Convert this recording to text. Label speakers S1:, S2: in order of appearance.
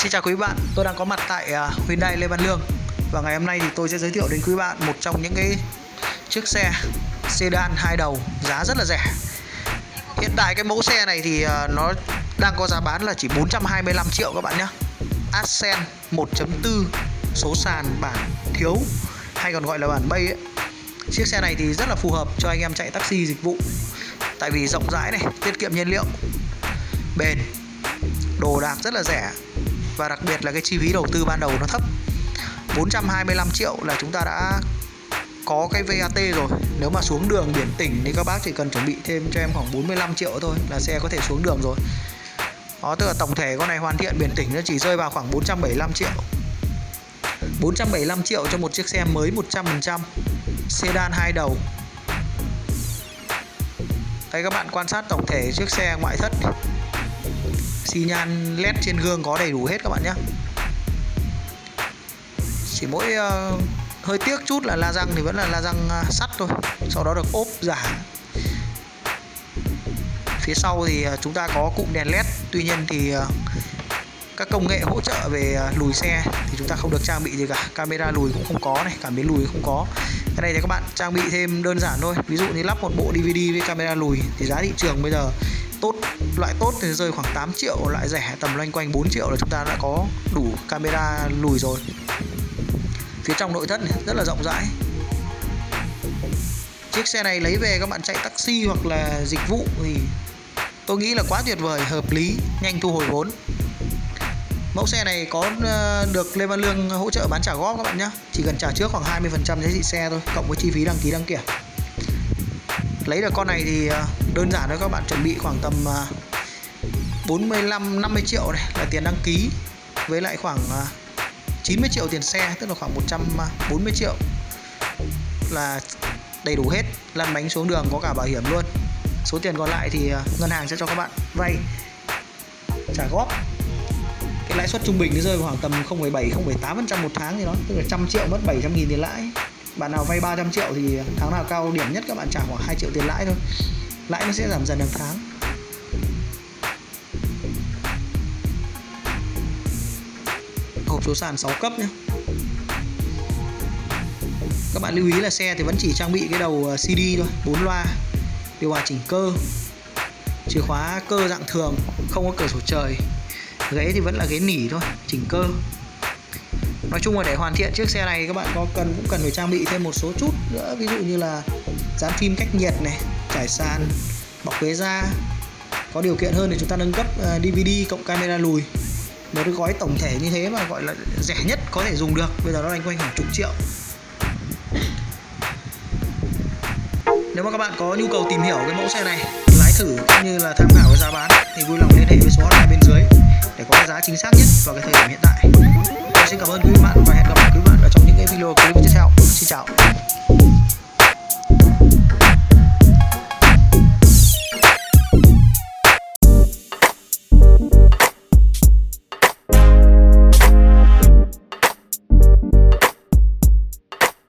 S1: Xin chào quý bạn, tôi đang có mặt tại Hyundai Lê Văn Lương. Và ngày hôm nay thì tôi sẽ giới thiệu đến quý bạn một trong những cái chiếc xe sedan 2 đầu giá rất là rẻ. Hiện tại cái mẫu xe này thì nó đang có giá bán là chỉ 425 triệu các bạn nhé. Accent 1.4 số sàn bản thiếu hay còn gọi là bản bay ấy. Chiếc xe này thì rất là phù hợp cho anh em chạy taxi dịch vụ. Tại vì rộng rãi này, tiết kiệm nhiên liệu, bền, đồ đạc rất là rẻ. Và đặc biệt là cái chi phí đầu tư ban đầu nó thấp. 425 triệu là chúng ta đã có cái VAT rồi. Nếu mà xuống đường biển tỉnh thì các bác chỉ cần chuẩn bị thêm cho em khoảng 45 triệu thôi là xe có thể xuống đường rồi. Đó, tức là tổng thể con này hoàn thiện biển tỉnh nó chỉ rơi vào khoảng 475 triệu. 475 triệu cho một chiếc xe mới 100%, sedan 2 đầu. Đây các bạn quan sát tổng thể chiếc xe ngoại thất, xi nhan LED trên gương có đầy đủ hết các bạn nhé. Chỉ mỗi hơi tiếc chút là la răng thì vẫn là la răng sắt thôi, sau đó được ốp giả. Phía sau thì chúng ta có cụm đèn LED, tuy nhiên thì các công nghệ hỗ trợ về lùi xe thì chúng ta không được trang bị gì cả. Camera lùi cũng không có này, cảm biến lùi không có. Cái này thì các bạn trang bị thêm đơn giản thôi. Ví dụ như lắp một bộ DVD với camera lùi thì giá thị trường bây giờ loại tốt thì rơi khoảng 8 triệu, loại rẻ tầm loanh quanh 4 triệu là chúng ta đã có đủ camera lùi rồi. Phía trong nội thất này rất là rộng rãi. Chiếc xe này lấy về các bạn chạy taxi hoặc là dịch vụ thì tôi nghĩ là quá tuyệt vời, hợp lý, nhanh thu hồi vốn. Mẫu xe này có được Lê Văn Lương hỗ trợ bán trả góp các bạn nhé. Chỉ cần trả trước khoảng 20% giá trị xe thôi, cộng với chi phí đăng ký đăng kiểm. Lấy được con này thì đơn giản thôi, các bạn chuẩn bị khoảng tầm 45-50 triệu này là tiền đăng ký, với lại khoảng 90 triệu tiền xe, tức là khoảng 140 triệu là đầy đủ hết, lăn bánh xuống đường, có cả bảo hiểm luôn. Số tiền còn lại thì ngân hàng sẽ cho các bạn vay trả góp. Cái lãi suất trung bình nó rơi vào khoảng tầm 0,7-0,8% một tháng thì đó, tức là 100 triệu mất 700.000 tiền lãi. Bạn nào vay 300 triệu thì tháng nào cao điểm nhất các bạn trả khoảng 2 triệu tiền lãi thôi. Lãi nó sẽ giảm dần hàng tháng. Hộp số sàn 6 cấp nhé. Các bạn lưu ý là xe thì vẫn chỉ trang bị cái đầu CD thôi, 4 loa, điều hòa chỉnh cơ, chìa khóa cơ dạng thường, không có cửa sổ trời. Ghế thì vẫn là ghế nỉ thôi, chỉnh cơ. Nói chung là để hoàn thiện chiếc xe này các bạn cũng cần phải trang bị thêm một số chút nữa, ví dụ như là dán phim cách nhiệt này, trải sàn, bọc ghế da. Có điều kiện hơn thì chúng ta nâng cấp DVD cộng camera lùi. Một cái gói tổng thể như thế mà gọi là rẻ nhất có thể dùng được, bây giờ nó loanh quanh khoảng chục triệu. Nếu mà các bạn có nhu cầu tìm hiểu cái mẫu xe này, lái thử cũng như là tham khảo cái giá bán thì vui lòng liên hệ với số hotline bên dưới để có cái giá chính xác nhất vào cái thời điểm hiện tại.